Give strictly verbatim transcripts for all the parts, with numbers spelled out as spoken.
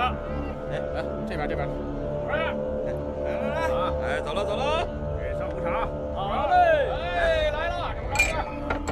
了。 哎哎，这边这边。 快点！来来来，啊， 哎，走了走了。 给上午茶。好嘞。哎，来了，这么干着。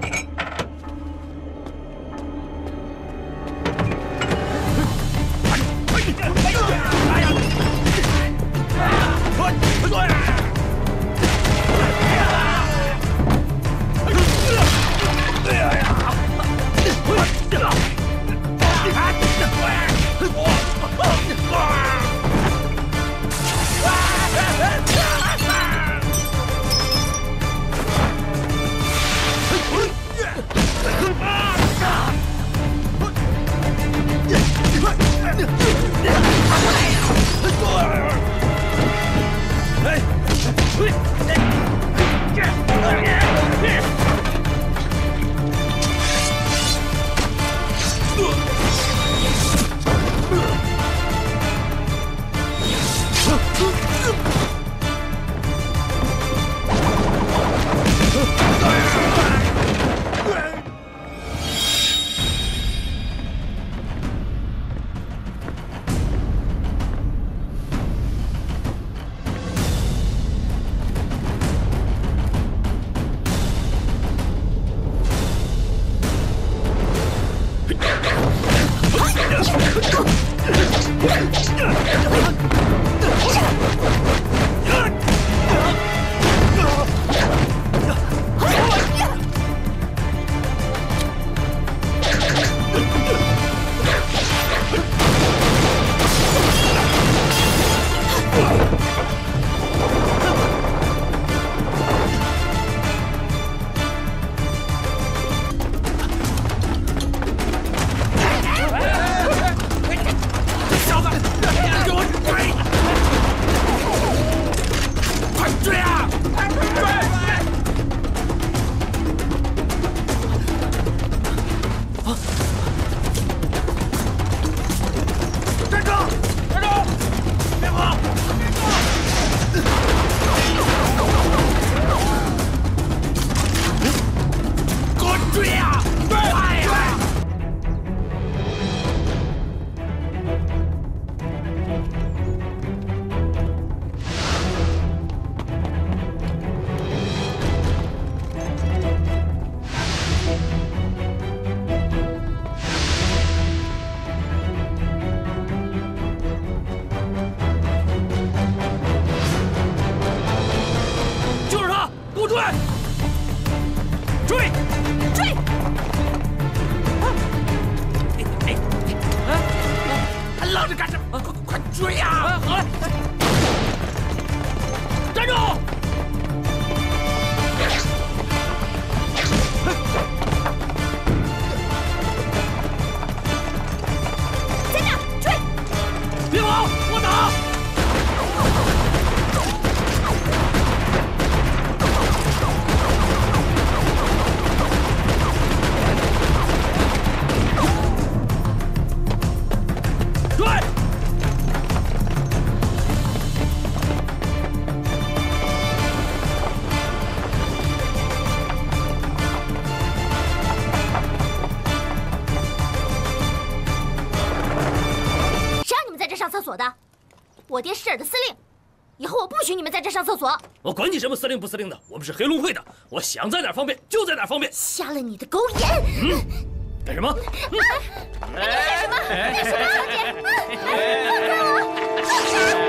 我爹是这儿的司令，以后我不许你们在这上厕所。 我管你什么司令不司令的，我们是黑龙会的，我想在哪儿方便就在哪儿方便。 瞎了你的狗眼！ 嗯，干什么？ 啊！你干什么？干什么，小姐？放开我！放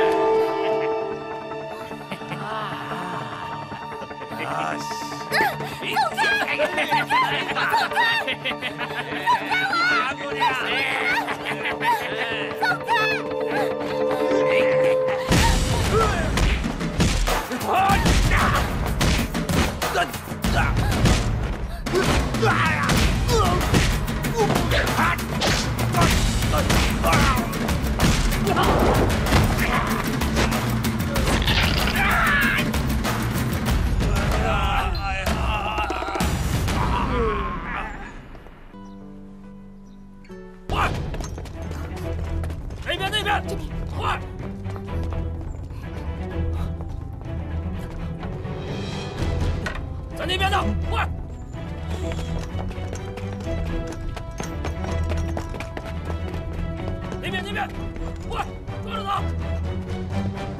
开！放开！ 那边那边， 这边， 快！在那边的，快！那边那边。 边，过来，跟着走。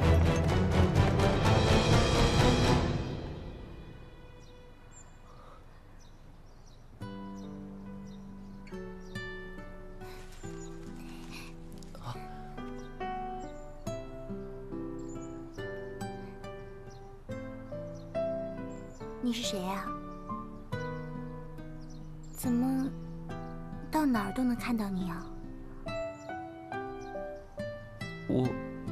你是谁呀？怎么到哪儿都能看到你啊？ 我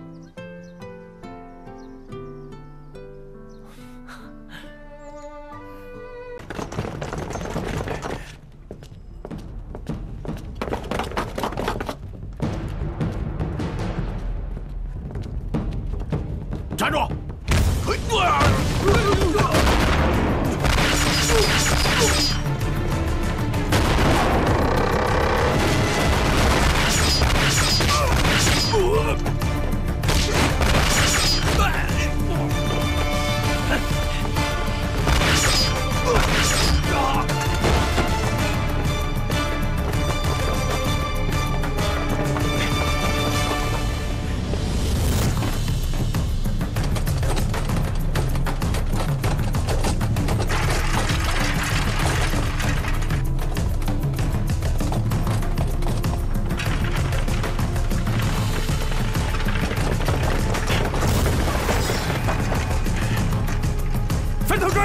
站住！分头追！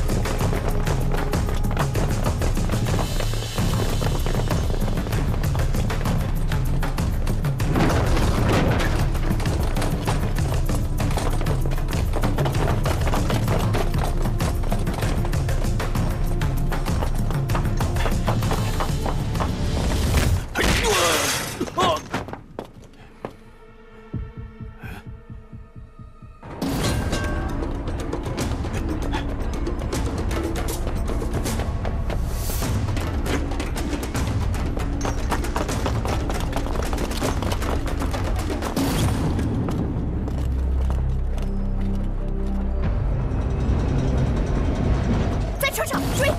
在车上追！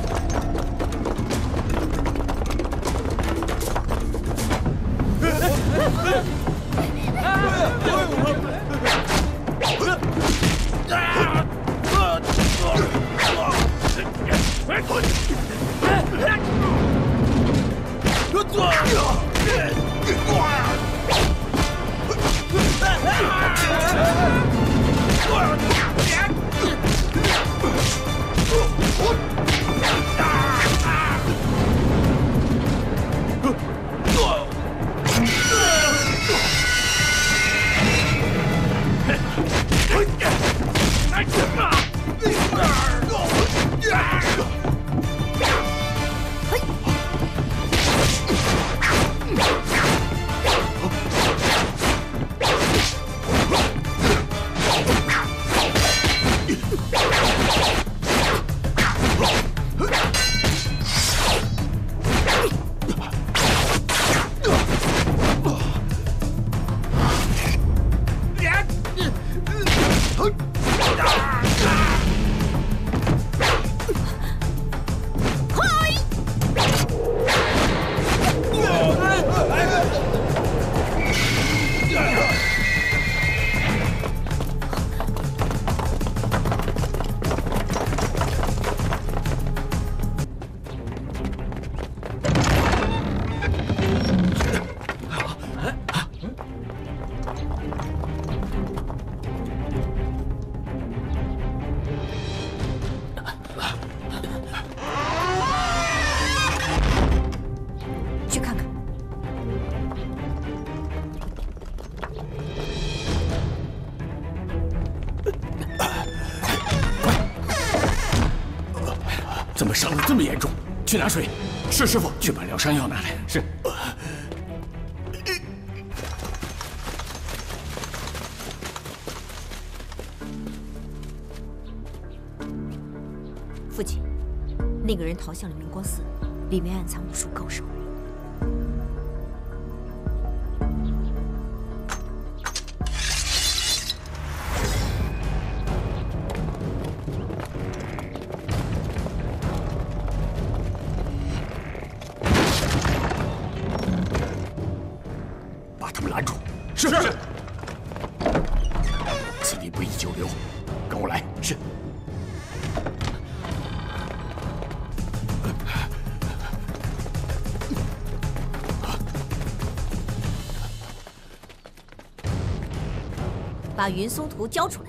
去看看。 怎么伤得这么严重？去拿水。是师傅，去把疗伤药拿来。是。 父亲，那个人逃向了明光寺，里面暗藏无数高手。 把他们拦住。是。此地不宜久留，跟我来。是。 把云松图交出来。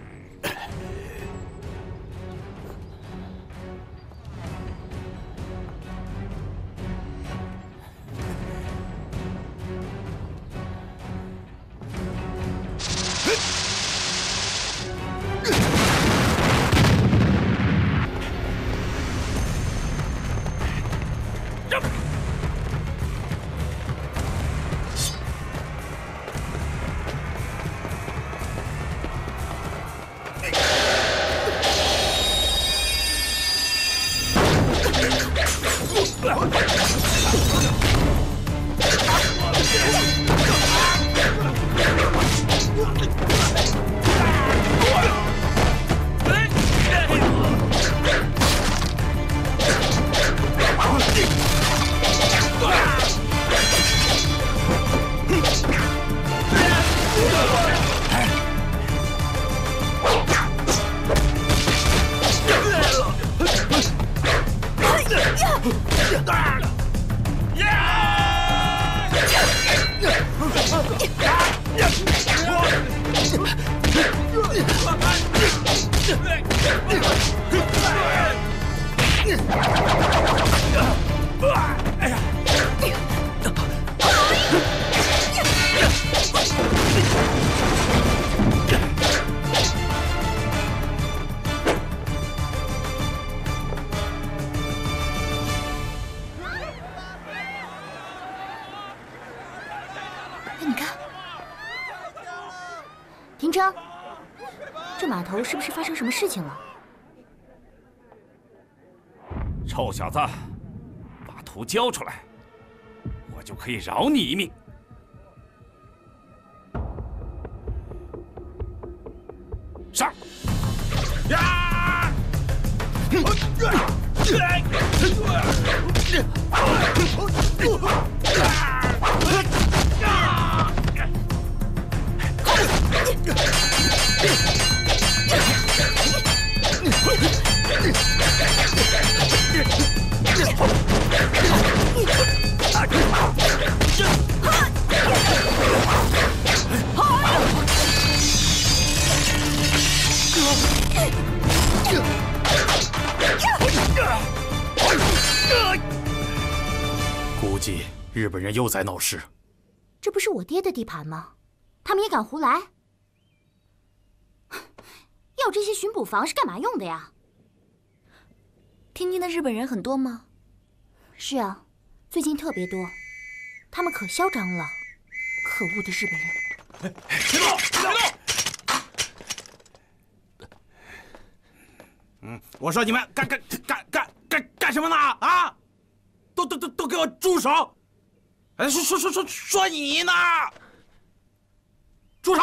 你看，停车！这码头是不是发生什么事情了？ 臭小子，把图交出来，我就可以饶你一命。上！呀！ 估计日本人又在闹事。 这不是我爹的地盘吗？他们也敢胡来？要这些巡捕房是干嘛用的呀？天津的日本人很多吗？是啊，最近特别多，他们可嚣张了。可恶的日本人！ 别动！别动！ 嗯，我说你们干干干干干干什么呢？啊！都都都都给我住手！哎，说说说说说你呢！住手！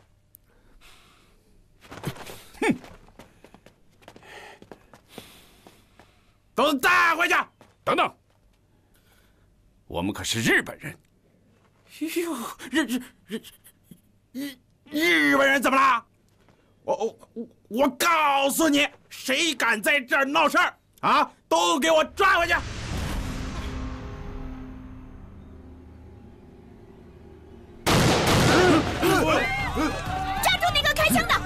哼！都带回去！ 等等，我们可是日本人。 哟，日日日日日本人怎么了？我我我我告诉你，谁敢在这儿闹事儿啊，都给我抓回去！ 抓住那个开枪的！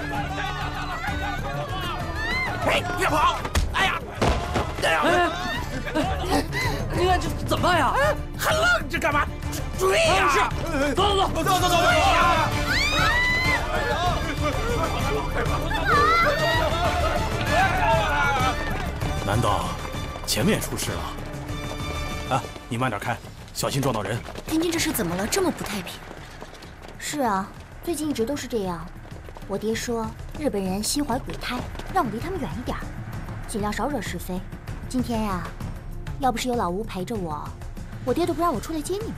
哎，别跑！哎呀，哎呀！ 哎，你看这怎么办呀？ 还愣着干嘛？追呀！ 是，走走走走走走走呀！ 难道前面出事了？啊，你慢点开，小心撞到人。 天津这是怎么了？这么不太平？是啊，最近一直都是这样。我爹说日本人心怀鬼胎，让我离他们远一点，尽量少惹是非。今天呀，要不是有老吴陪着我，我爹都不让我出来接你们。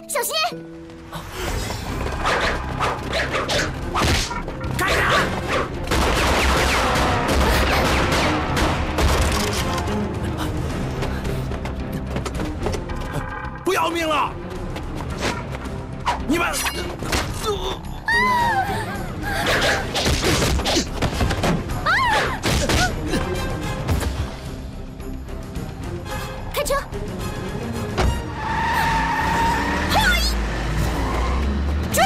小心！ 开始！不要命了！你们！ 开车！追！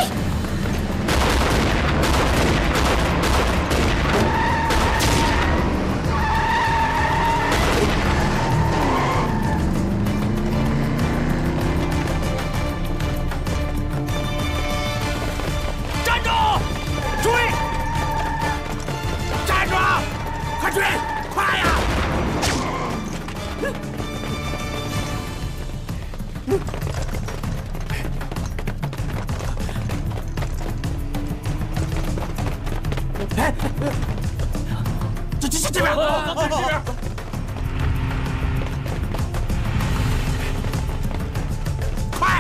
站住！追！站住！快追！快呀！哎，这这这这边，这边。快！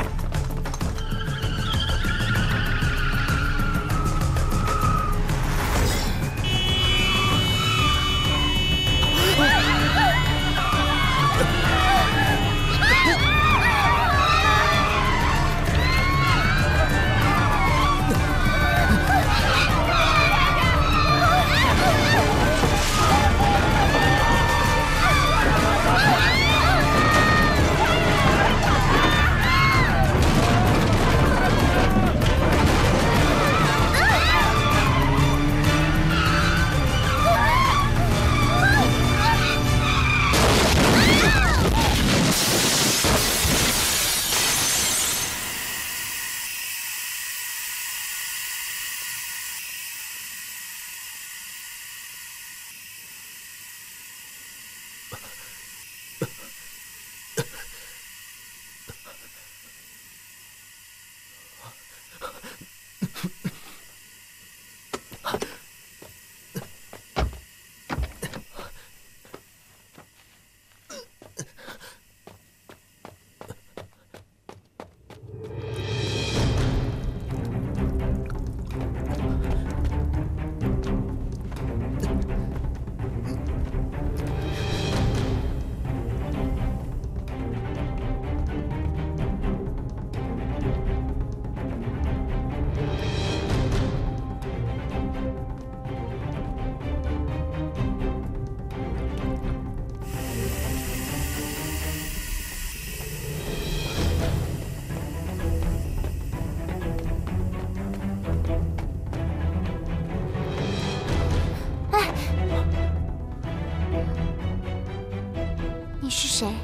你是谁？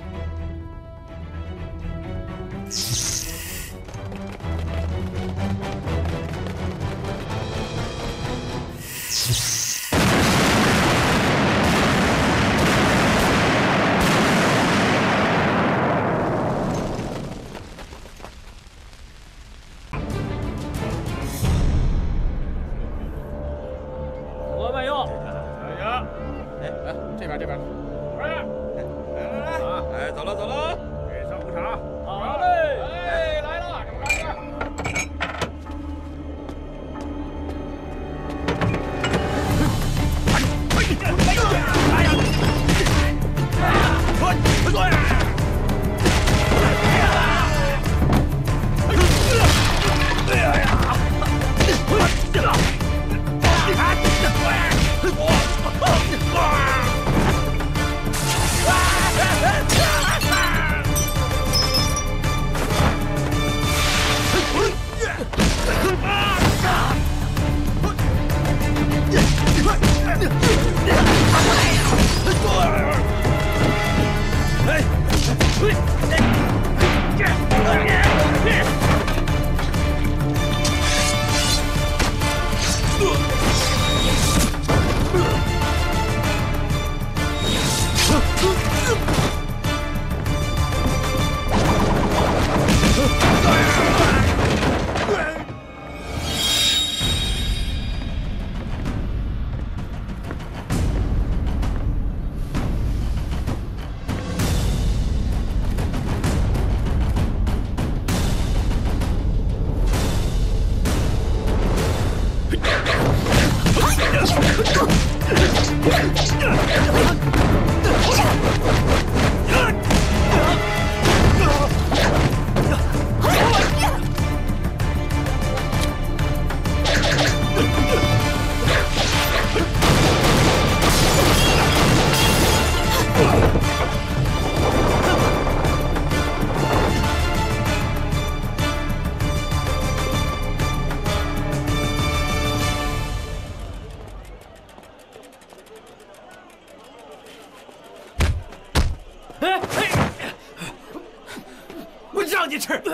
我慢用。 哎呀，哎哎，这边这边，快点！来来来，啊，哎，走了走了，给上壶茶。好嘞，哎，来了，这么着。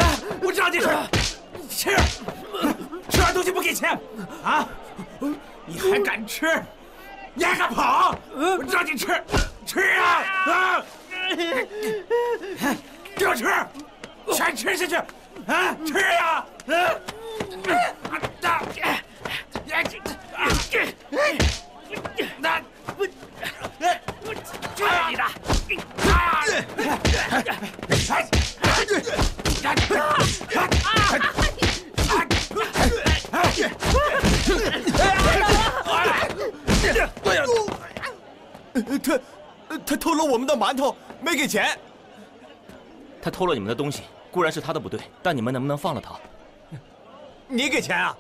我让你吃，吃，吃完东西不给钱，啊？你还敢吃？你还敢跑？我让你吃，吃啊！啊！给我吃，全吃下去！啊，吃呀！啊！那我我去你的！ 他他偷了我们的馒头，没给钱。 他偷了你们的东西，固然是他的不对，但你们能不能放了他？ 你给钱啊？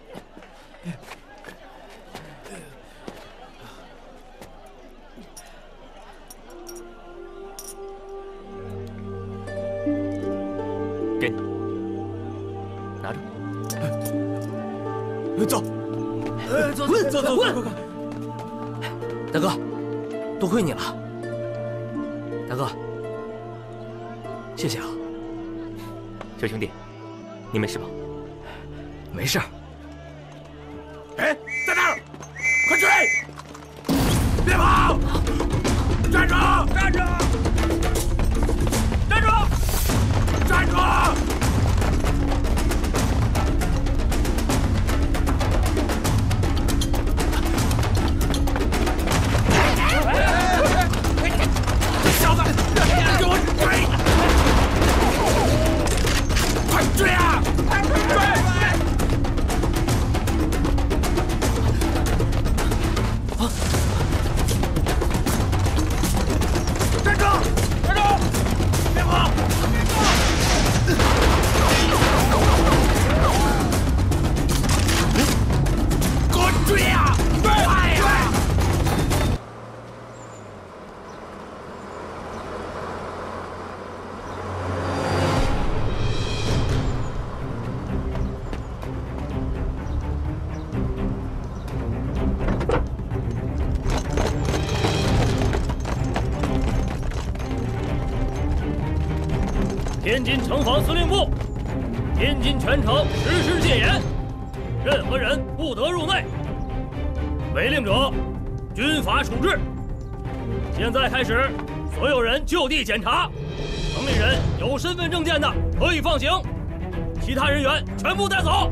给你，拿着。 走， 走走走走，快快快！大哥，多亏你了，大哥，谢谢啊。小兄弟，你没事吧？没事。 哎，在那儿，快追！别跑！站住！站住！站住！站住！这小子，给我追！快追啊！追！站住！站住！别跑！给我追呀！快呀！ 天津城防司令部，天津全城实施戒严，任何人不得入内，违令者军法处置。现在开始，所有人就地检查，城里人有身份证件的可以放行，其他人员全部带走。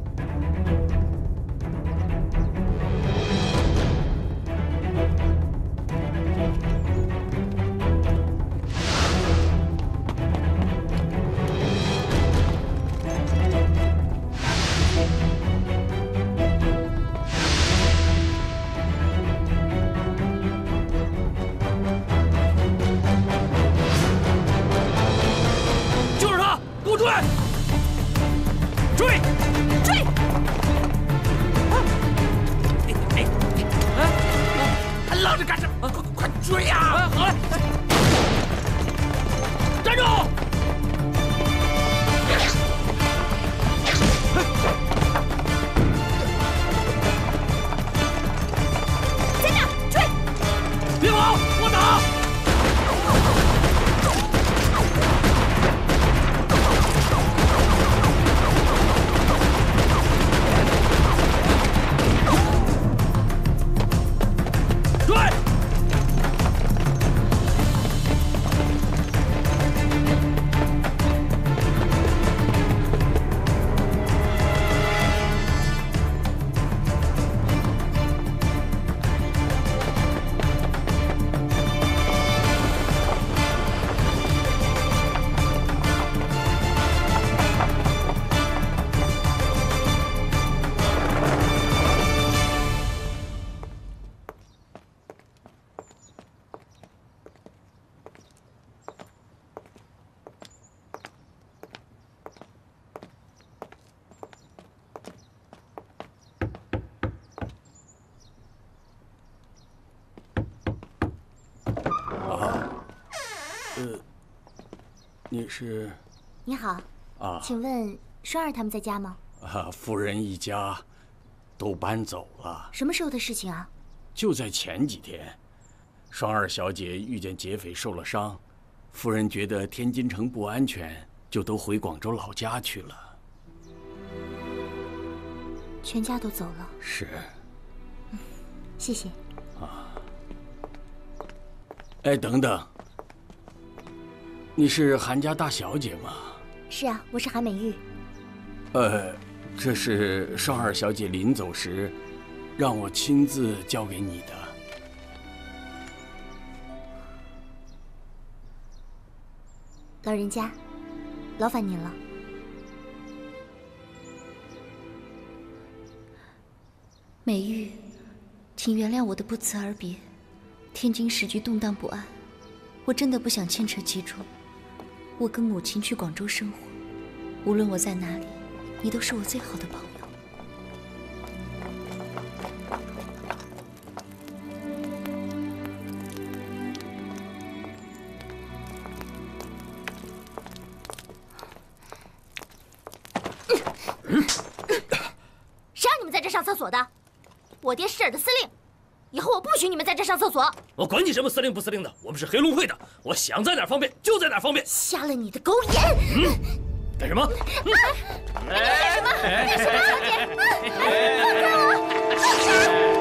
你是？ 你好， 啊， 请问双儿他们在家吗？ 啊，夫人一家都搬走了。 什么时候的事情啊？ 就在前几天，双儿小姐遇见劫匪受了伤，夫人觉得天津城不安全， 就都回广州老家去了。 全家都走了。 是。 嗯，谢谢。 啊。哎，等等，你是韩家大小姐吗？ 是啊，我是韩美玉。 呃，这是双二小姐临走时，让我亲自交给你的。 老人家，劳烦您了。 美玉，请原谅我的不辞而别。天津时局动荡不安，我真的不想牵扯其中。我跟母亲去广州生活，无论我在哪里，你都是我最好的朋友。 谁让你们在这上厕所的？我爹是这儿的司令，以后我不许你们在这上厕所。 我管你什么司令不司令的，我们是黑龙会的，我想在哪儿方便就在哪儿方便。 瞎了你的狗眼！ 嗯，干什么？ 你干什么？干什么，小姐？放开我！放开！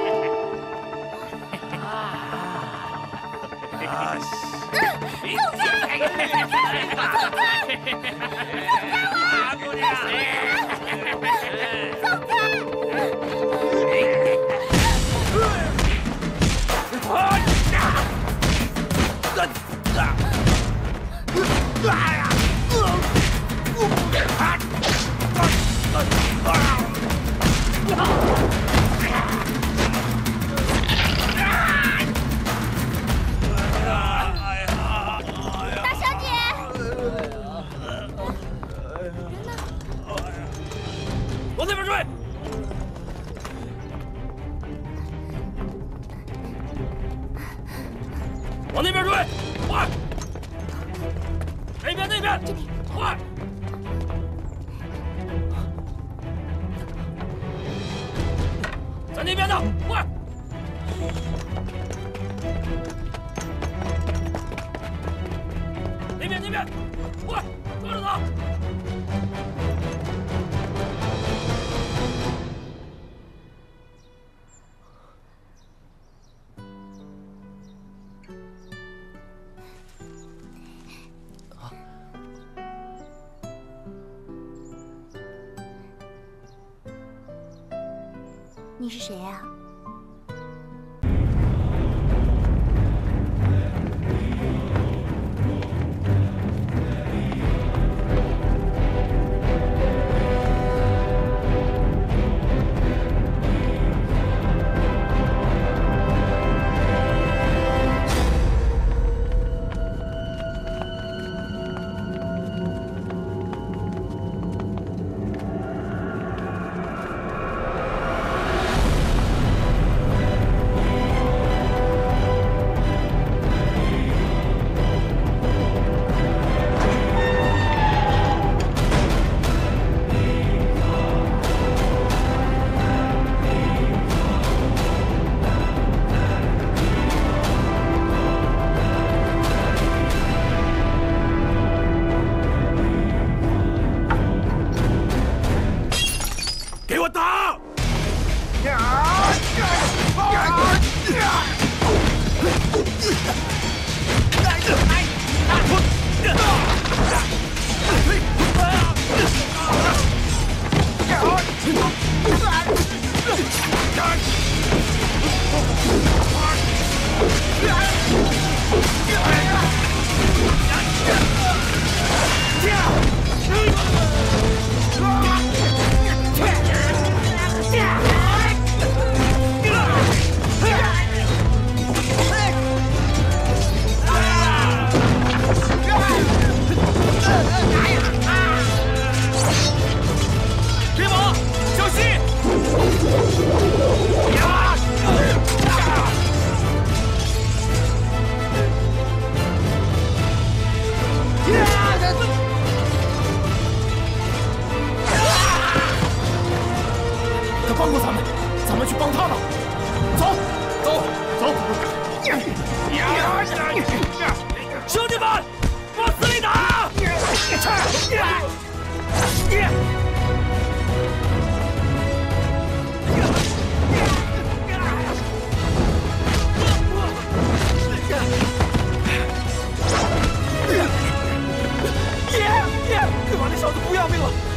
往那边追！往那边追！快！那边那边！ 这边！ 快！在那边呢！快！那边那边！快！抓住他！ 你是谁啊？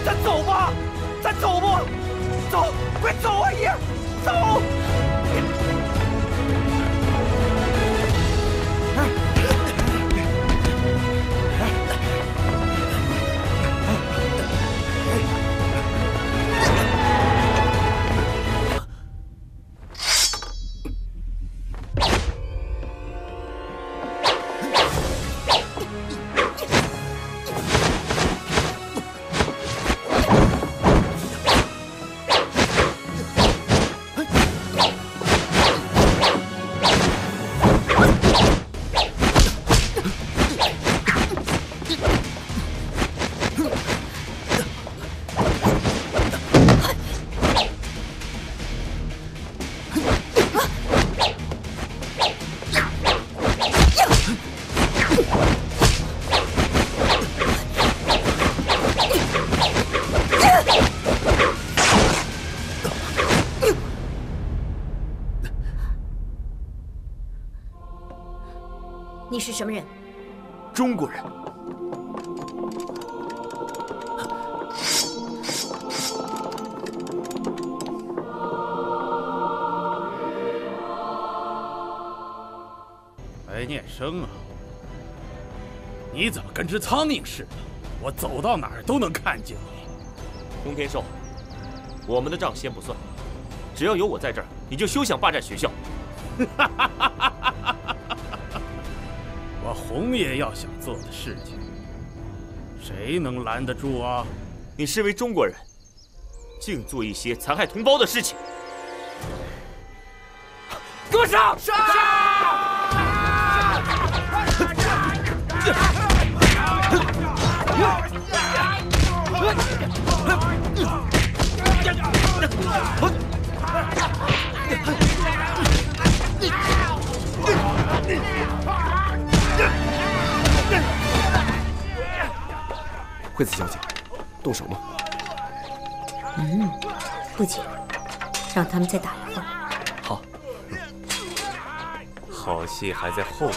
咱走吧，咱走吧，走，快走啊爷，走！ 你是什么人？ 中国人。 白念生啊，你怎么跟只苍蝇似的？我走到哪儿都能看见你。 洪天寿，我们的账先不算，只要有我在这儿，你就休想霸占学校。 我洪爷要想做的事情，谁能拦得住啊？ 你身为中国人，竟做一些残害同胞的事情，给我上！上！ 惠子小姐，动手吗？ 嗯，不急，让他们再打一会儿。 好，好戏还在后头。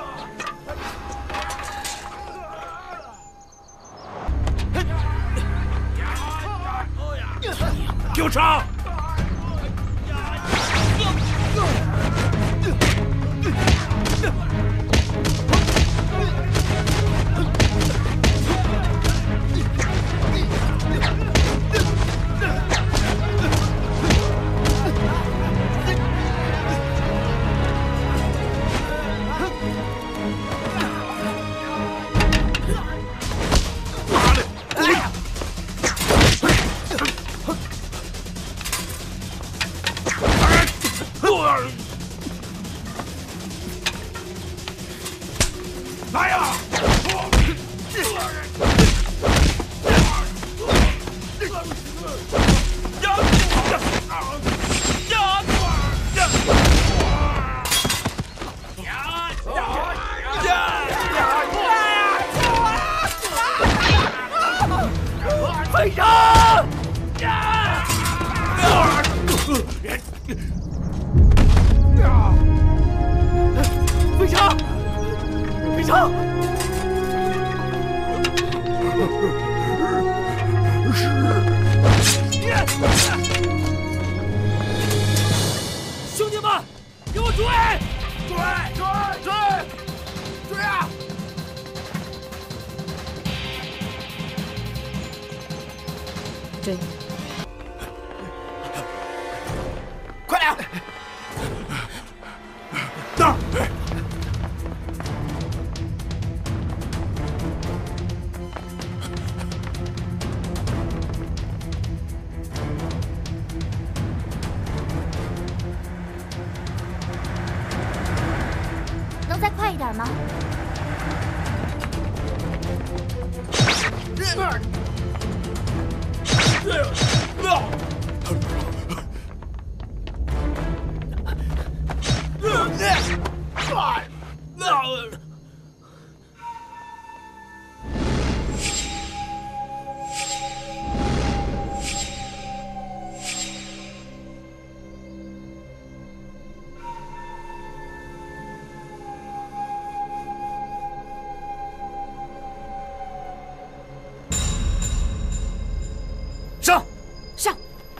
给我上！来呀！ 飞上！飞上！飞上！ 兄弟们，给我追！ 追追追追啊！ 追！ 快点！那儿！ 能再快一点吗？ 上！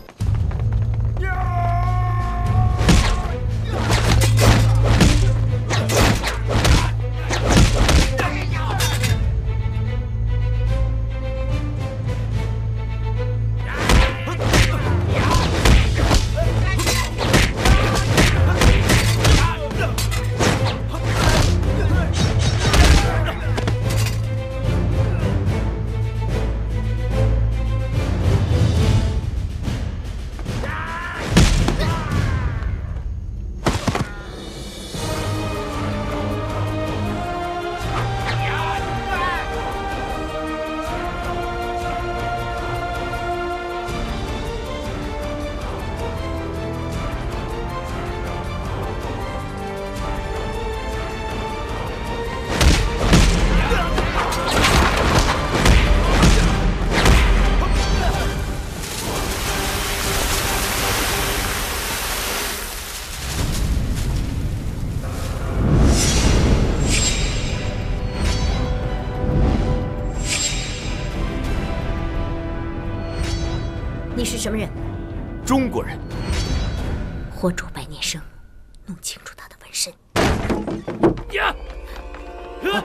你是什么人？ 中国人。 活捉百年生，弄清楚他的纹身。 呀！ 呀！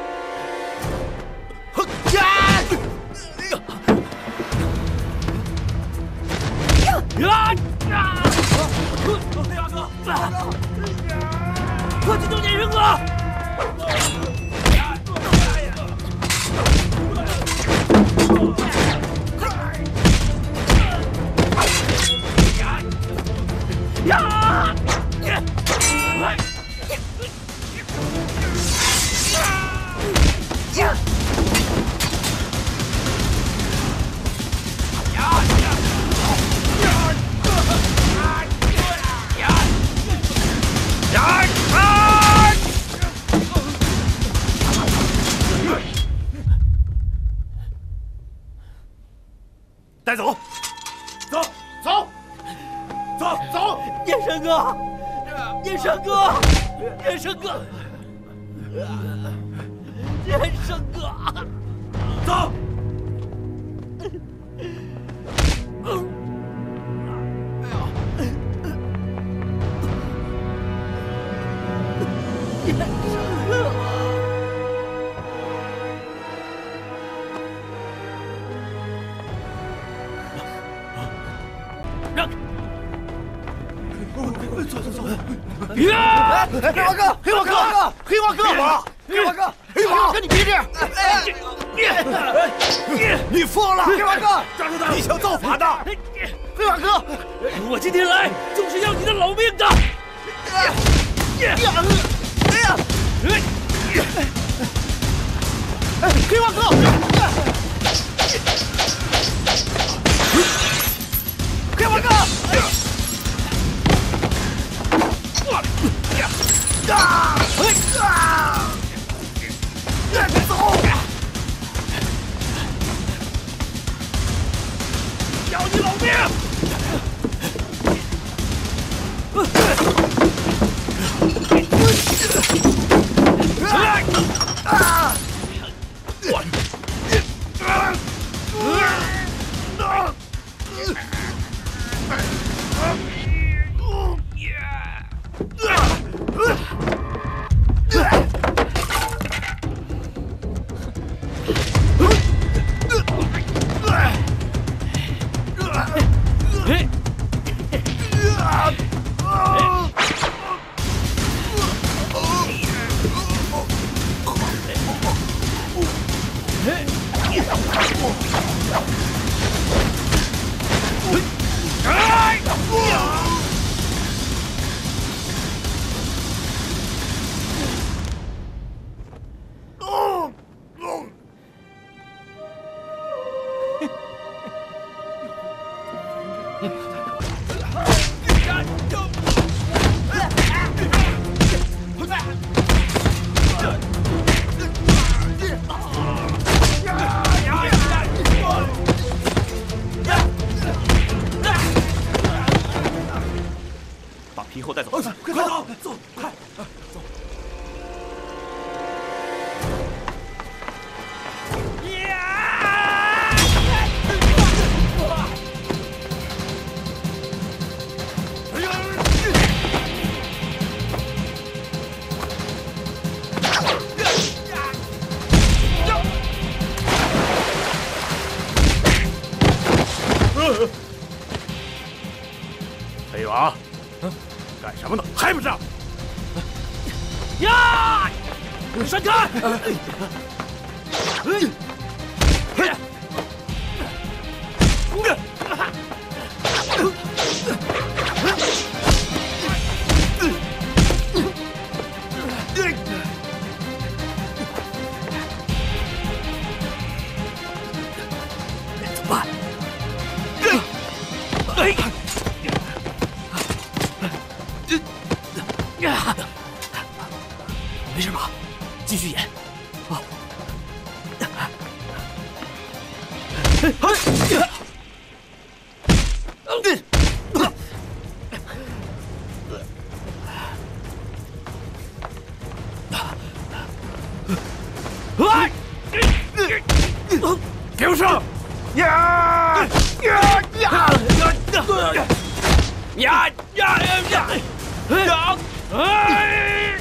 呀！ 呀！呀！ 黑马哥，黑马哥， 快去救年生哥！呀！呀！ 带走，走走走走！ 燕山哥，燕山哥，燕山哥，燕山哥， 走！ 燕山哥。让开！ 走走走！ 呀！ 黑马哥，黑马哥，黑马哥，黑马哥，黑马哥，你别这样！你疯了，黑马哥！抓住他！你想造反的，黑马哥！ 我今天来就是要你的老命的！哎呀！ 黑马哥！黑马哥！啊！啊！走！ 要你老命！ 啊！ 把皮后带走， 快快走，走，快，走。 黑娃，干什么呢？还不上！ 呀！闪开！嘿！嘿！怎么办？哎！没事吧？继续演。啊！ 给我上！呀呀呀呀呀呀呀呀！哎！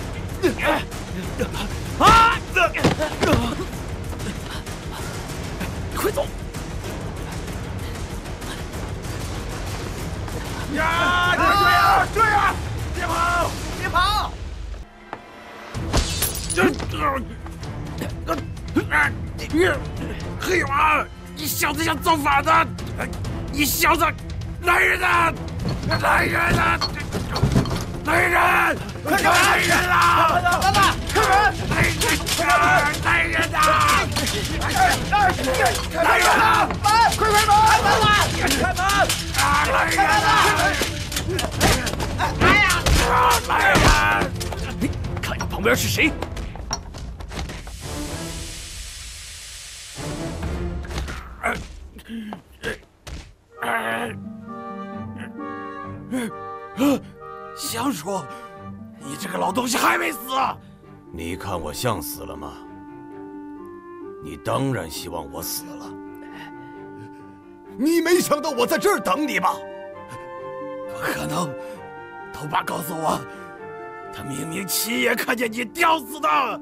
啊！快走！呀！追呀！追呀！别跑！别跑！这这黑娃，你小子想造反的！你小子，来人呐！来人呐！来人！快来人啊！来吧！开门！来人！来人呐！来人啊！门！快开门！开门！开门！啊！来人啊！来呀！来人！看你旁边是谁？ 祥叔，你这个老东西还没死啊！ 你看我像死了吗？你当然希望我死了。 你没想到我在这儿等你吧？ 不可能！头爸告诉我，他明明亲眼看见你吊死的。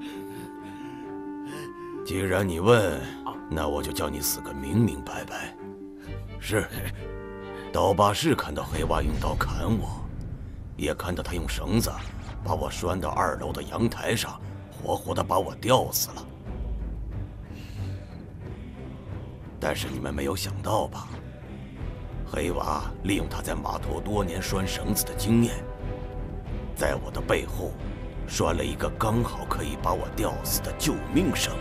既然你问，那我就叫你死个明明白白。是，刀疤是看到黑娃用刀砍我，也看到他用绳子把我拴到二楼的阳台上，活活的把我吊死了。但是你们没有想到吧？黑娃利用他在码头多年拴绳子的经验，在我的背后拴了一个刚好可以把我吊死的救命绳。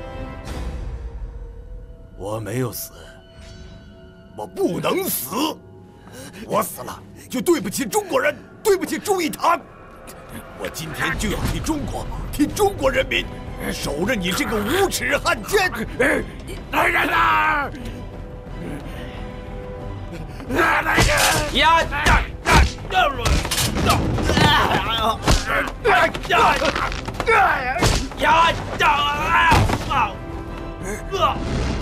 我没有死， 我不能死，我死了就对不起中国人，对不起忠义堂。我今天就要替中国，替中国人民手刃你这个无耻汉奸！ 来人呐！来人！呀呀呀呀！呀呀呀！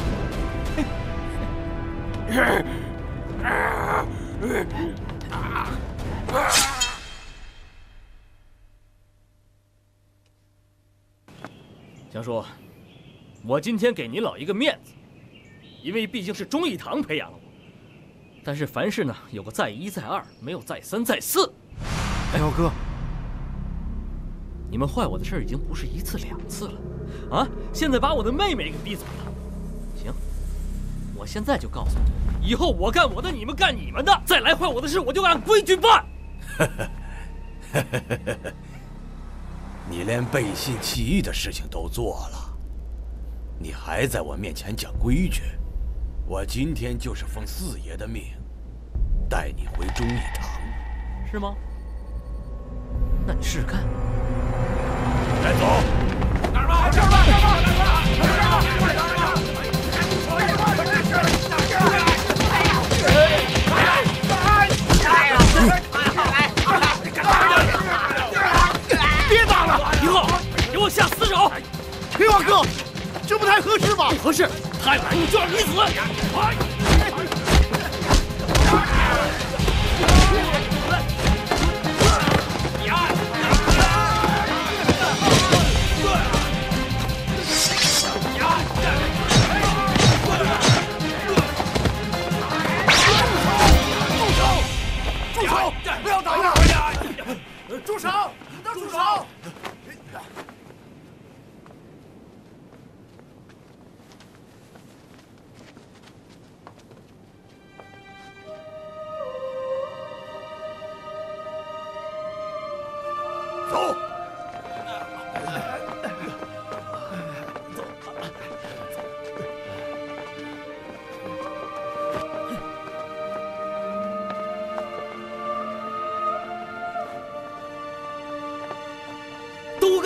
祥叔，我今天给您老一个面子，因为毕竟是忠义堂培养了我。但是凡事呢，有个再一再二，没有再三再四。 彪哥， 你们坏我的事儿已经不是一次两次了，啊！现在把我的妹妹给逼走了。行，我现在就告诉你，以后我干我的，你们干你们的，再来坏我的事，我就按规矩办。 你连背信弃义的事情都做了，你还在我面前讲规矩？我今天就是奉四爷的命，带你回忠义堂， 是吗？那你试试看。 带走！哪儿吧？这儿吧！这儿吧！这儿吧！这儿吧！ 别打了！以后给我下死手！ 黑娃哥，这不太合适吧？ 不合适，他要来你就让你死！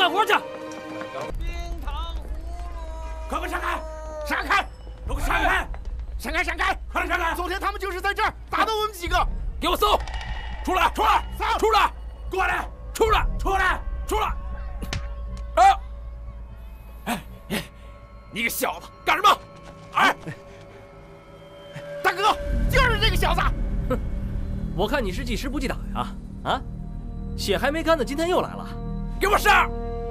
干活去。 快快闪开！闪开！给我闪开！闪开！闪开！快点闪开！昨天他们就是在这儿打到我们几个。 给我搜！出来！出来！出来！过来！出来！出来！出来！啊！ 哎，你个小子干什么？哎， 大哥，就是这个小子。 哼，我看你是记时不记打呀！啊，血还没干呢，今天又来了， 给我上！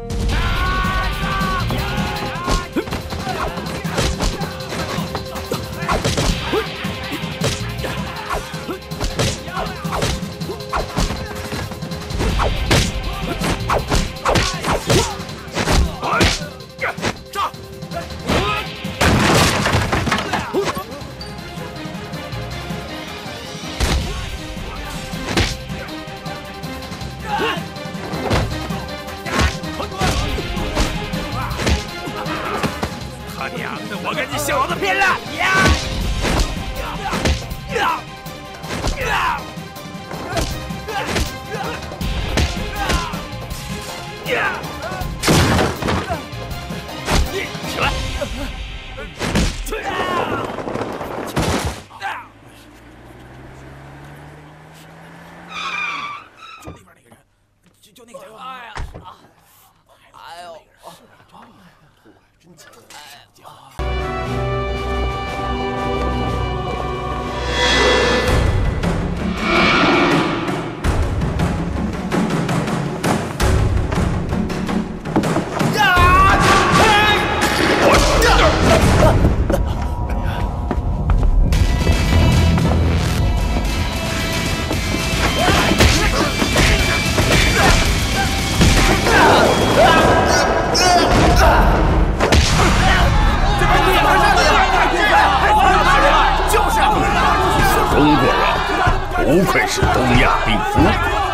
他娘的，我跟你小子拼了！呀！呀！呀！呀！你起来！就那边那个人，就就那个人。哎呀！哎呦！真巧！ 不愧是东亚病夫。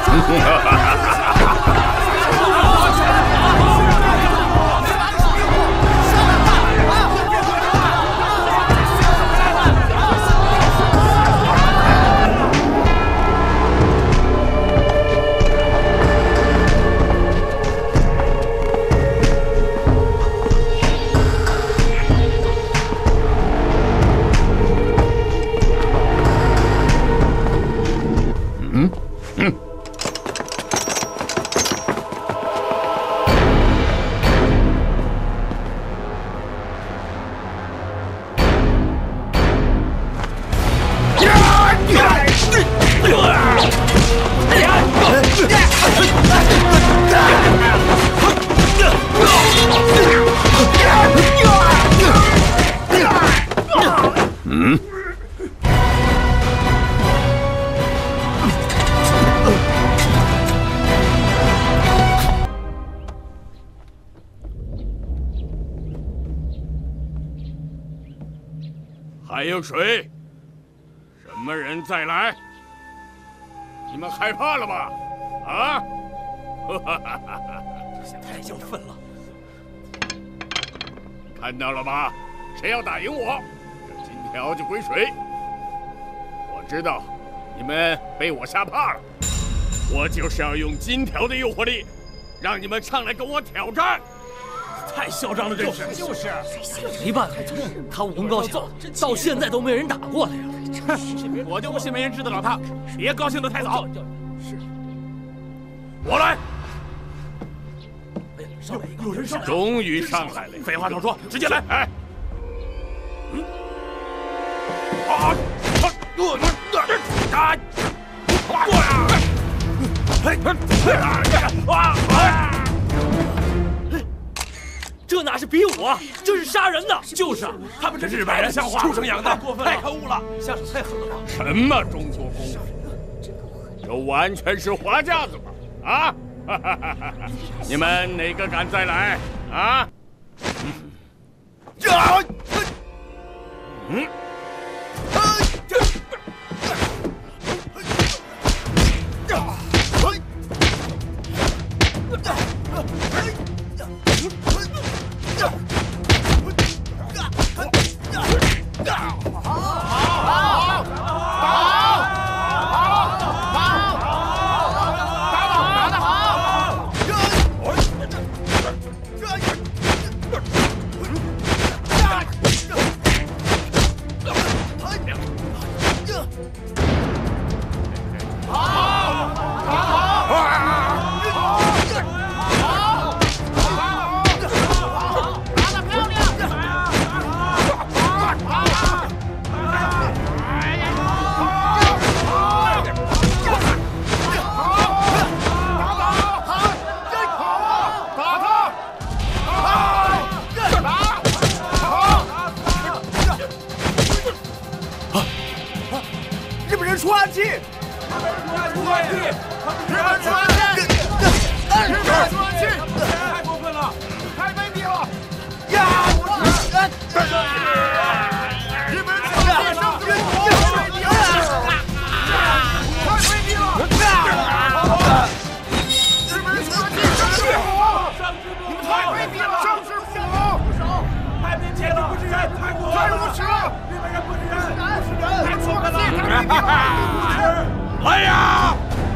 嗯嗯。嗯。 还有谁？什么人再来？你们害怕了吧？啊！ 这些太过分了！ 看到了吧？谁要打赢我，这金条就归谁。我知道你们被我吓怕了，我就是要用金条的诱惑力，让你们上来跟我挑战。 太嚣张了，这是就是， 没办法，他武功高强，到现在都没人打过他呀。 哼，我就不信没人知道了他。别高兴得太早。 是， 我来。 哎呀，上来一个， 有人上来， 终于上来了。 废话少说，直接来。哎，嗯，啊，我啊，过来！哎，啊啊！ 这哪是比武啊，这是杀人呐！ 就是啊，他们这日本人像话，畜生养的，过分了，太可恶了，下手太狠了吧？ 什么中国功夫？这完全是花架子嘛！啊！你们哪个敢再来？啊！ 呀！ 嗯。 来呀！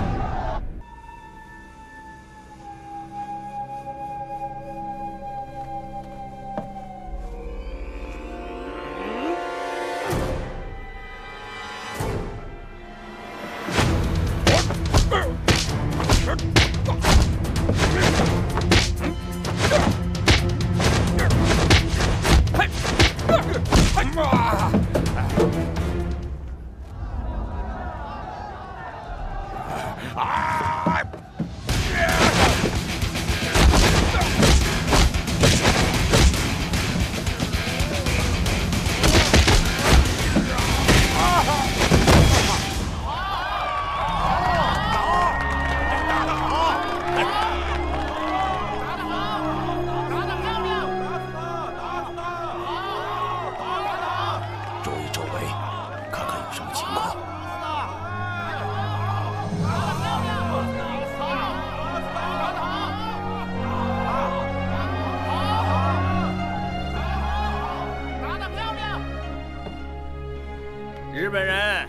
日本人，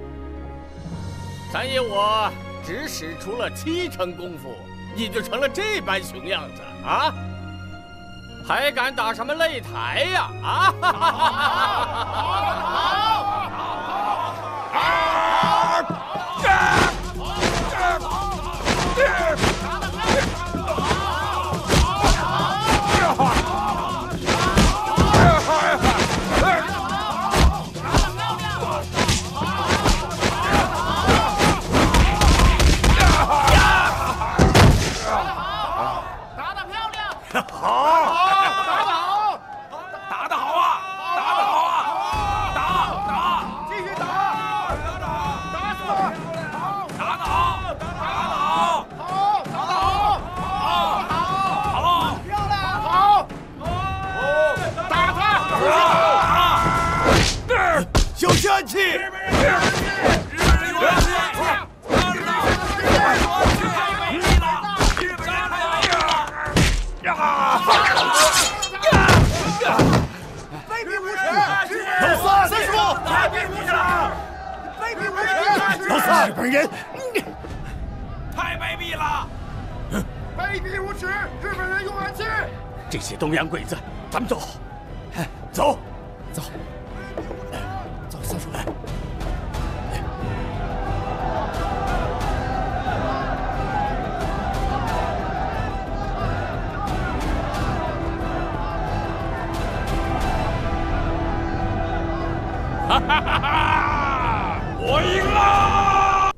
咱爷我只使出了七成功夫，你就成了这般熊样子啊？还敢打什么擂台呀？啊！好， 打得好啊！打得好啊！打打，继续打！打打，打死他！打得好！打得好！好，打得好！好，好，漂亮！好，打他！ 小下气！ 日本人有元气！日本人有元气！卑鄙无耻！ 老三， 三叔，卑鄙无耻！卑鄙无耻！ 老三，日本人， 太卑鄙了！卑鄙无耻！日本人有元气！ 这些东洋鬼子，咱们走，走，走，走，三叔来。 哈哈哈哈！我赢了！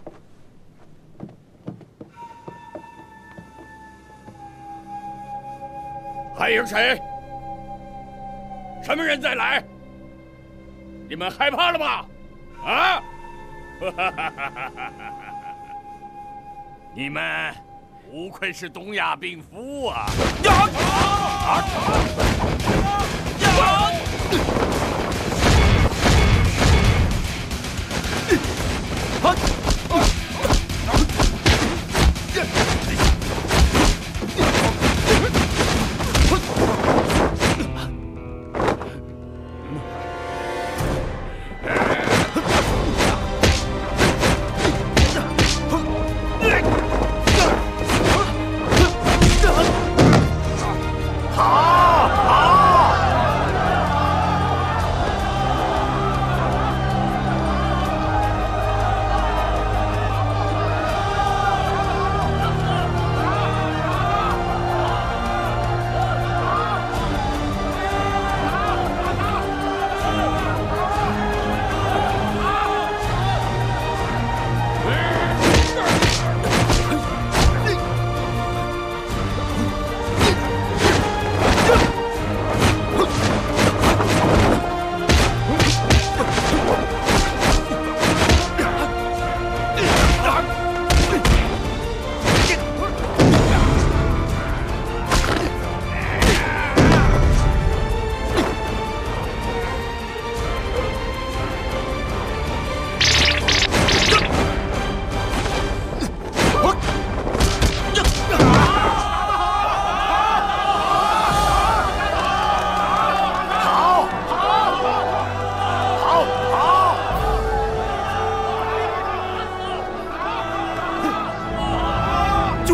还有谁？什么人再来？你们害怕了吗？啊！你们不愧是东亚病夫啊！呀！啊！呀！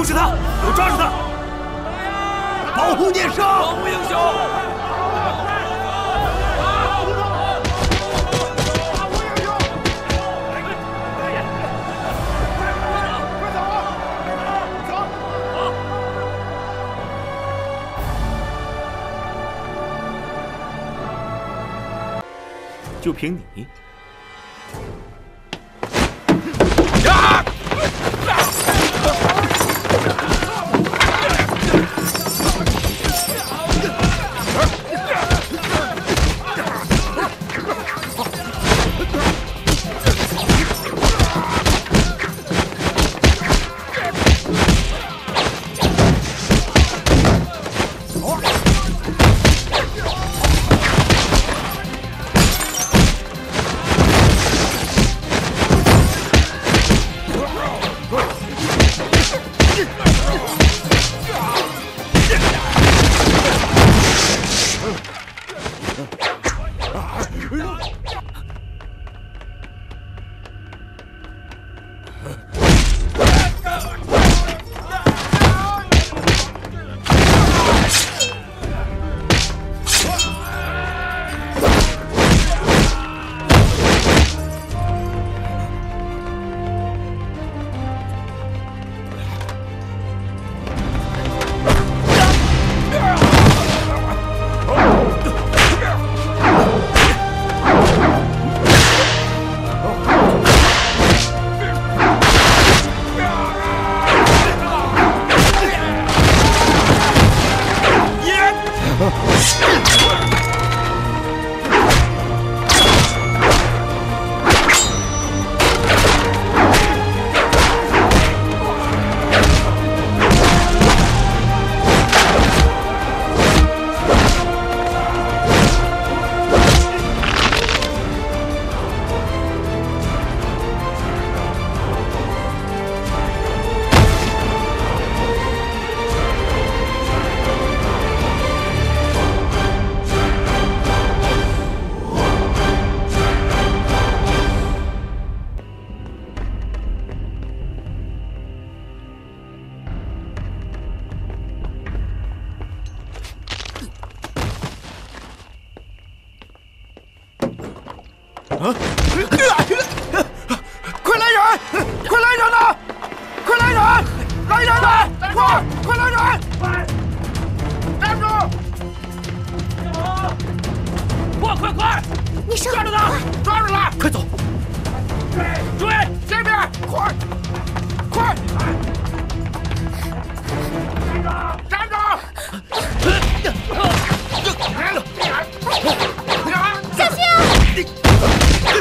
注视他，给我抓住他！ 保护聂生， 保护英雄！ 就凭你， 呀！ 啊！快来人！快来人呐！快来人！来人呐！快！快来人！快！站住！ 快快快！ 你上！ 抓住他！抓住他！ 快走！ 追！这边！快！快！站住！ 小心啊！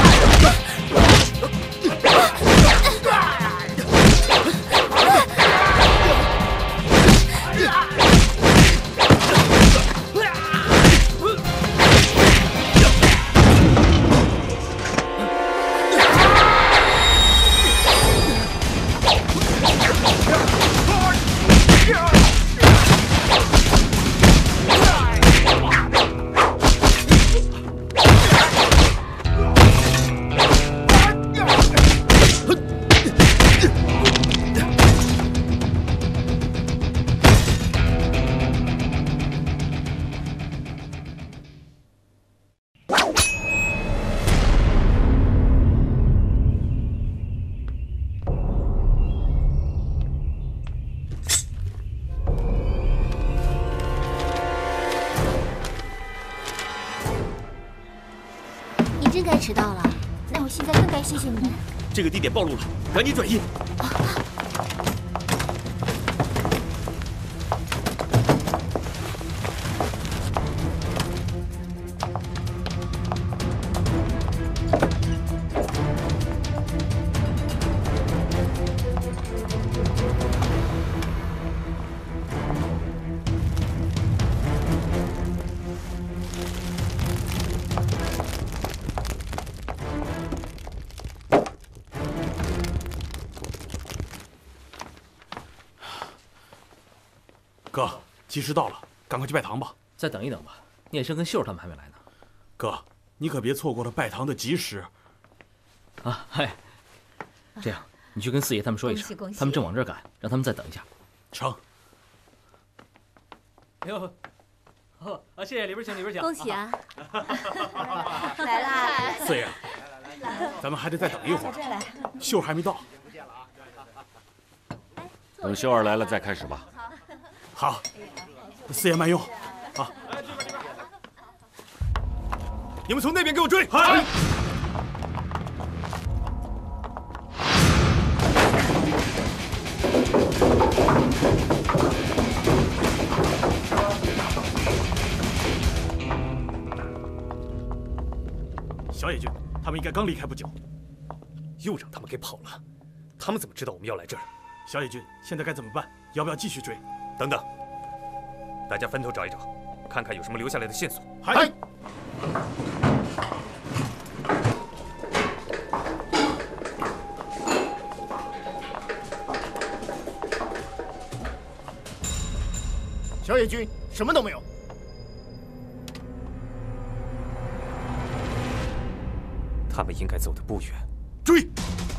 真该迟到了，那我现在更该谢谢你。 这个地点暴露了，赶紧转移。 哥，吉时到了，赶快去拜堂吧。 再等一等吧，聂生跟秀儿他们还没来呢。 哥，你可别错过了拜堂的吉时。 啊，嗨，这样， 你去跟四爷他们说一声，他们正往这儿赶，让他们再等一下。 成。 哎呦，哦啊，谢谢，里边请，里边请。 恭喜啊！ 来啦！ 四爷，咱们还得再等一会儿，秀儿还没到。 等秀儿来了再开始吧。 好，四爷慢用，啊！ 你们从那边给我追！ 嗨！ 小野君，他们应该刚离开不久，又让他们给跑了。他们怎么知道我们要来这儿？ 小野君，现在该怎么办？要不要继续追？ 等等，大家分头找一找，看看有什么留下来的线索。 嗨！ 小野君，什么都没有。 他们应该走得不远， 追！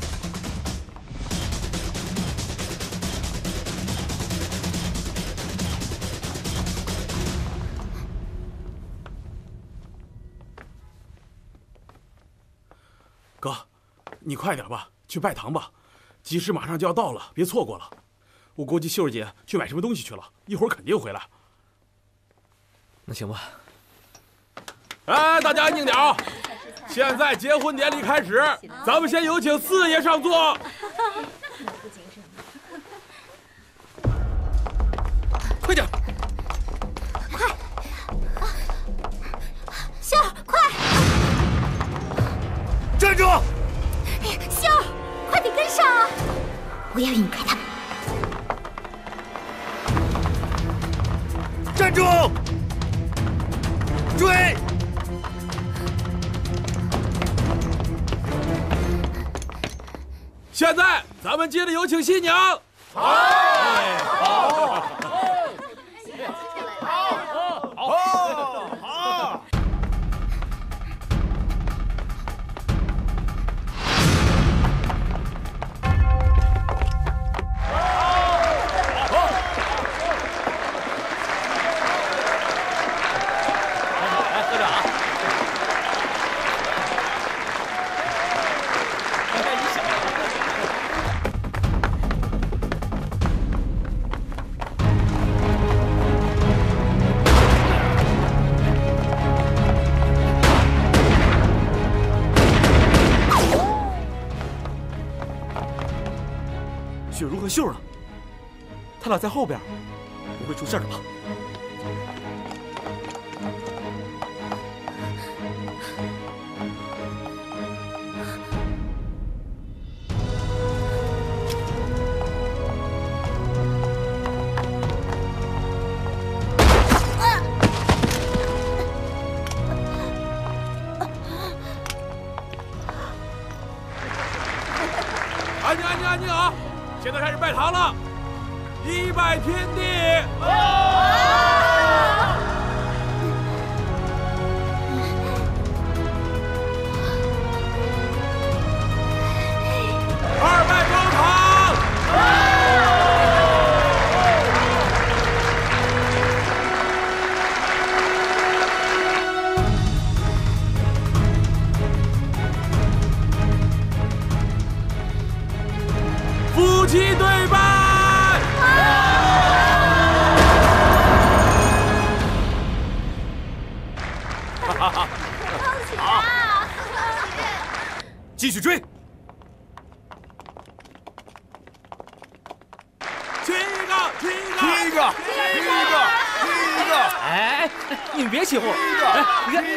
哥，你快点吧，去拜堂吧，集市马上就要到了，别错过了。我估计秀儿姐去买什么东西去了，一会儿肯定回来。 那行吧。 哎，大家安静点啊！现在结婚典礼开始，咱们先有请四爷上座。 快点！ 快！秀儿，快！ 站住！ 秀儿，快点跟上啊！我要引开他们。 站住！追！ 现在咱们接着有请新娘。好， 好，好，好。 雪茹和秀儿呢？他俩在后边，不会出事了吧？ 安静，安静，安静啊！现在开始拜堂了，一拜天地。二拜高堂。夫妻对拜。 继续追！ 亲一个，亲一个， 亲一个，亲一个，亲一个！ 哎，你们别起哄！哎，你看，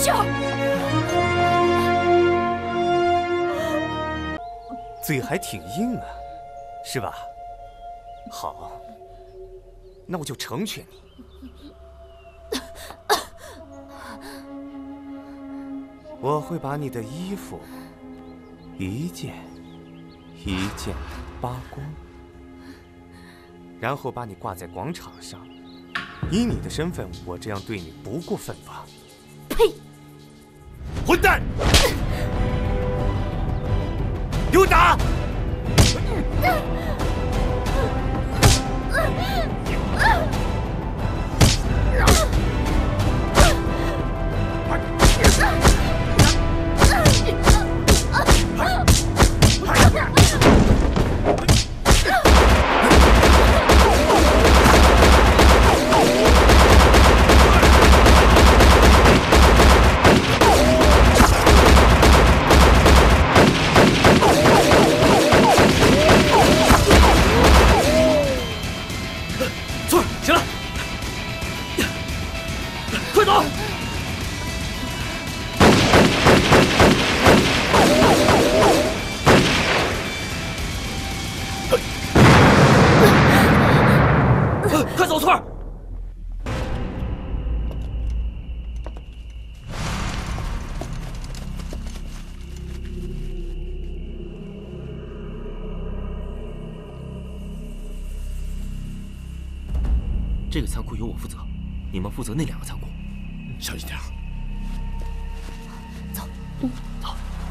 秀儿， 嘴还挺硬啊，是吧？好，那我就成全你。我会把你的衣服一件一件扒光，然后把你挂在广场上。以你的身份，我这样对你不过分吧？ 呸！ 混蛋！给我打！ 这个仓库由我负责，你们负责那两个仓库。 小心点儿。 走， 嗯，走。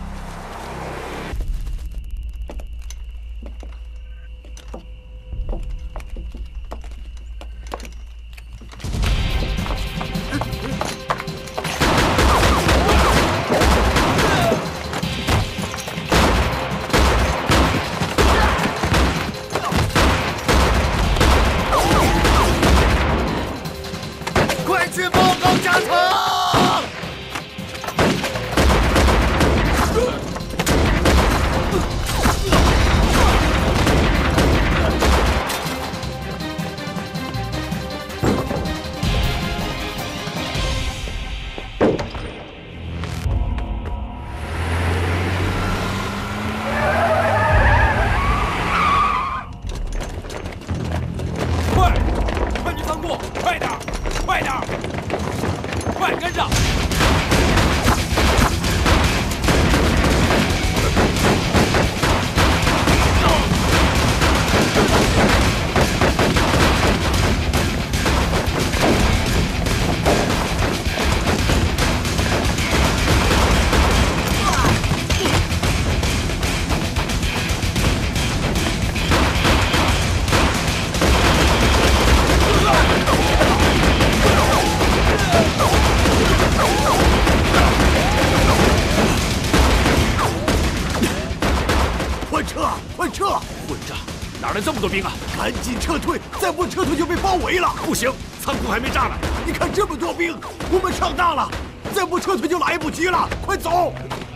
这么多兵啊！赶紧撤退！再不撤退就被包围了。不行，仓库还没炸呢。你看这么多兵，我们上当了。再不撤退就来不及了。快走！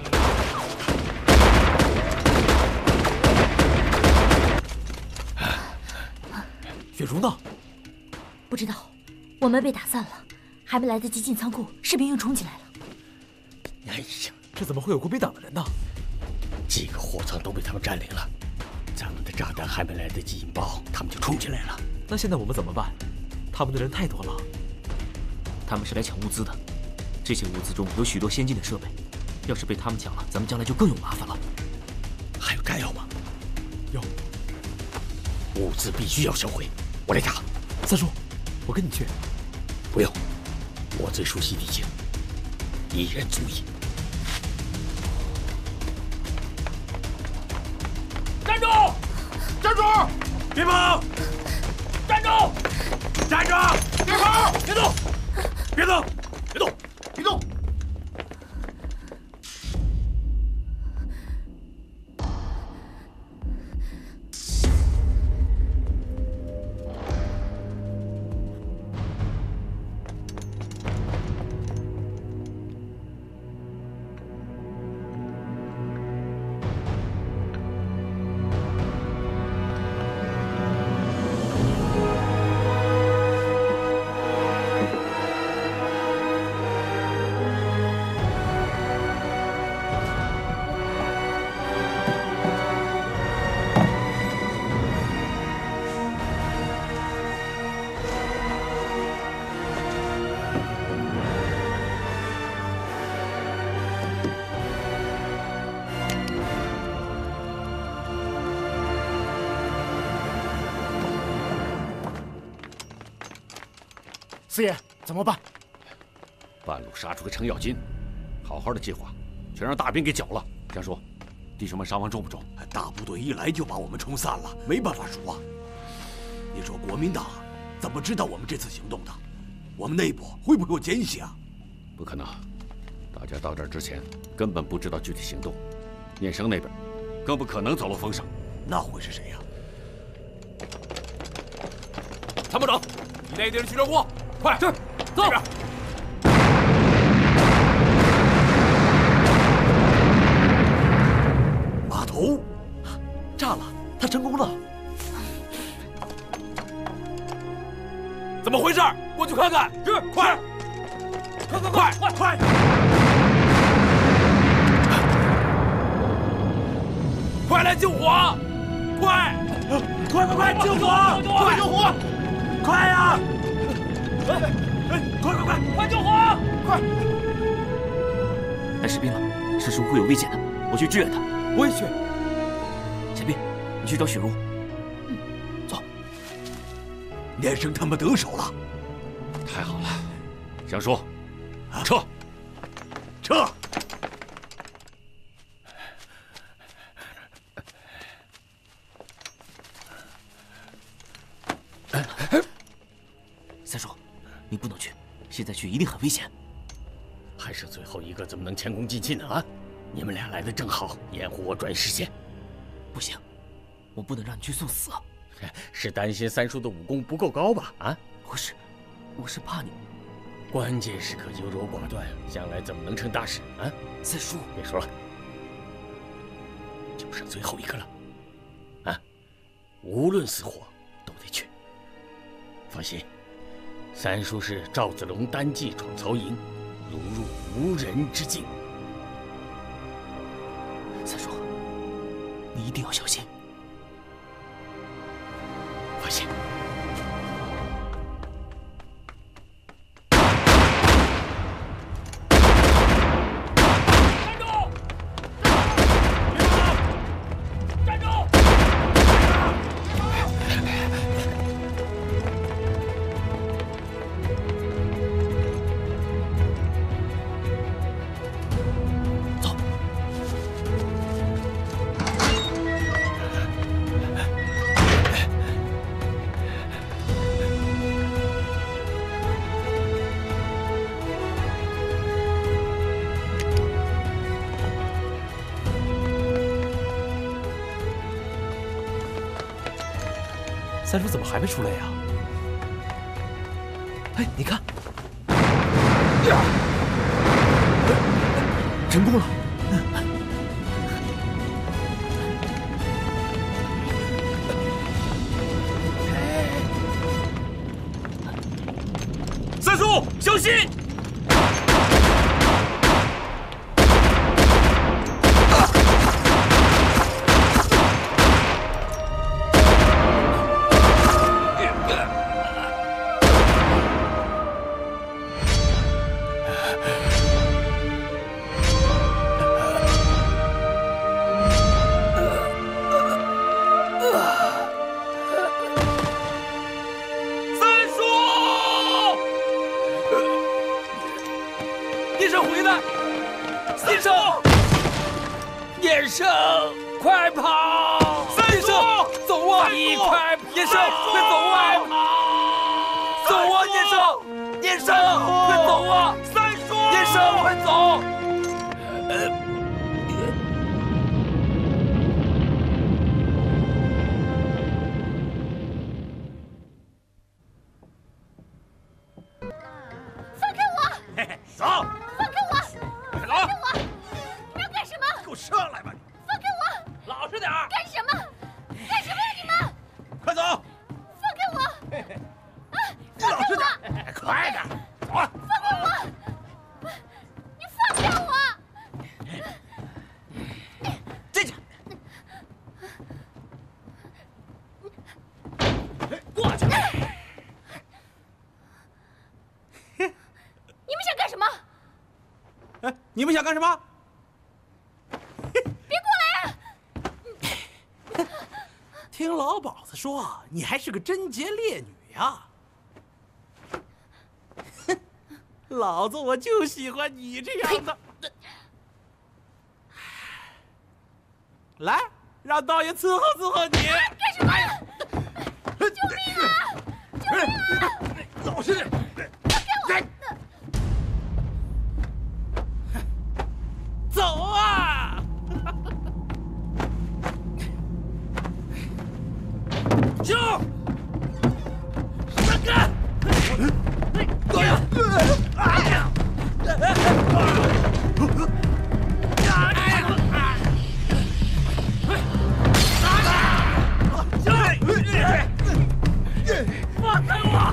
雪竹呢？ 不知道，我们被打散了，还没来得及进仓库，士兵又冲进来了。 哎呀，这怎么会有国民党的人呢？ 几个货仓都被他们占领了。咱们的炸弹还没来得及引爆，他们就冲进来了。 那现在我们怎么办？他们的人太多了。 他们是来抢物资的，这些物资中有许多先进的设备，要是被他们抢了，咱们将来就更有麻烦了。 还有炸药吗？ 有。 物资必须要销毁，我来打。 三叔，我跟你去。 不用，我最熟悉地形，一人足矣。 站住！站住！ 别跑！ 站住！ 站住！ 别跑！别动！ 别动！ 别动！ 别动！ 四爷，怎么办？ 半路杀出个程咬金，好好的计划，全让大兵给搅了。江叔，弟兄们伤亡重不重？ 大部队一来就把我们冲散了，没办法说啊。你说国民党怎么知道我们这次行动的？我们内部会不会有奸细啊？ 不可能，大家到这儿之前根本不知道具体行动。聂生那边更不可能走漏风声。 那会是谁呀？ 参谋长，你那地儿去热锅，快是，走。 码头炸了，他成功了。 怎么回事？过去看看。是，快，快快快快快！快来救火！快，快快快救火！快救火！快呀！哎哎，快快快，快救火！快！ 来士兵了，沈叔会有危险的，我去支援他。 我也去。 前兵，你去找雪茹。 嗯，走。聂生他们得手了， 太好了！江叔，撤！ 撤！ 三叔，你不能去，现在去一定很危险。 还是最后一个，怎么能前功尽弃呢？啊！你们俩来的正好，掩护我转移视线。 不行，我不能让你去送死啊！ 是担心三叔的武功不够高吧？啊， 不是，我是怕你。 关键时刻优柔寡断，将来怎么能成大事啊？ 三叔， 别说了，就剩最后一个了。啊，无论死活都得去。放心。三叔是赵子龙单骑闯曹营，如入无人之境。 三叔，你一定要小心。 放心。 站住！站住！ 三叔怎么还没出来呀？哎，你看，成功了！ 三叔，小心！ 你们想干什么？ 别过来呀！听老鸨子说，你还是个贞洁烈女呀。 老子我就喜欢你这样的。来，让道爷伺候伺候你。 干什么？救命啊！救命啊！ 老实点！ 给我走啊！救！闪开！导演！哎呀！放开我！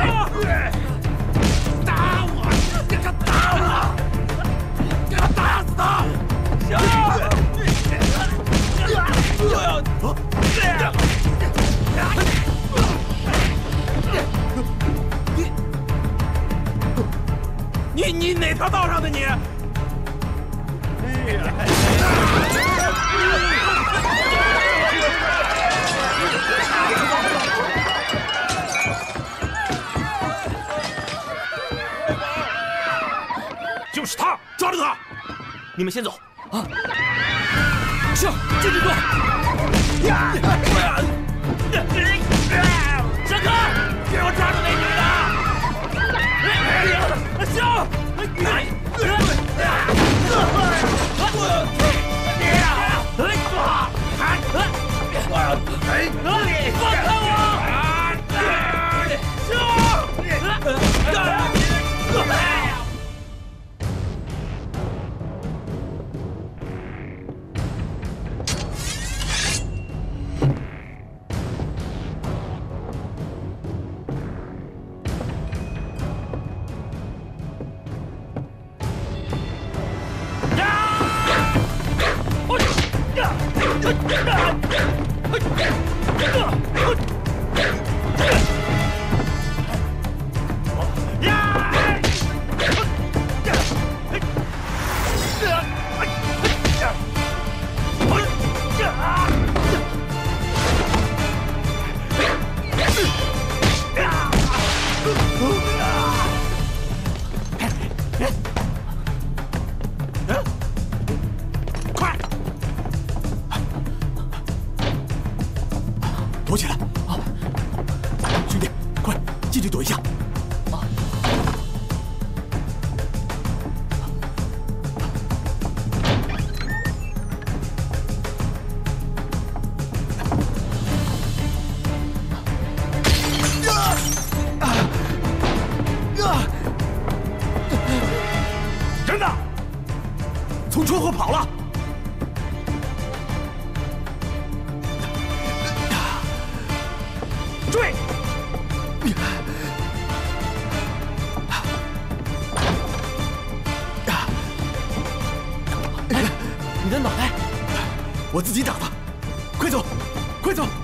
打我！你敢打我！给我打死他！你你哪条道上的你？哎呀！ 就是他，抓住他！ 你们先走啊！ 是，这只哥！ 呀！ 闪开！给我抓住那女的！行！放开我！ 躲起来！啊，兄弟，快进去躲一下！啊！人呢？从窗户跑了。追！你的脑袋，我自己打的，快走，快走！